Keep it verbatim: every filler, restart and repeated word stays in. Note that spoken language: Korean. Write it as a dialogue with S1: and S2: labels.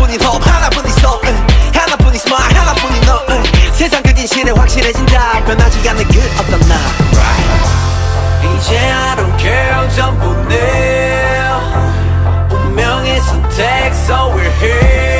S1: 하나뿐인 hope 하나뿐인 soul 하나뿐인 smile 하나뿐인 너 세상 그 진실에 확실해진다 변하지 않는 그 어떤 나 이제 I don't care 전부 내 운명의 선택 so we're here